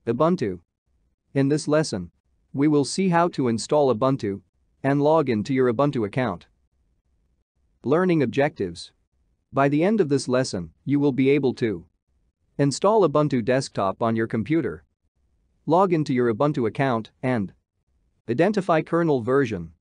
Ubuntu. In this lesson, we will see how to install Ubuntu and log into your Ubuntu account. Learning objectives. By the end of this lesson, you will be able to install Ubuntu desktop on your computer, log into your Ubuntu account, and identify kernel version.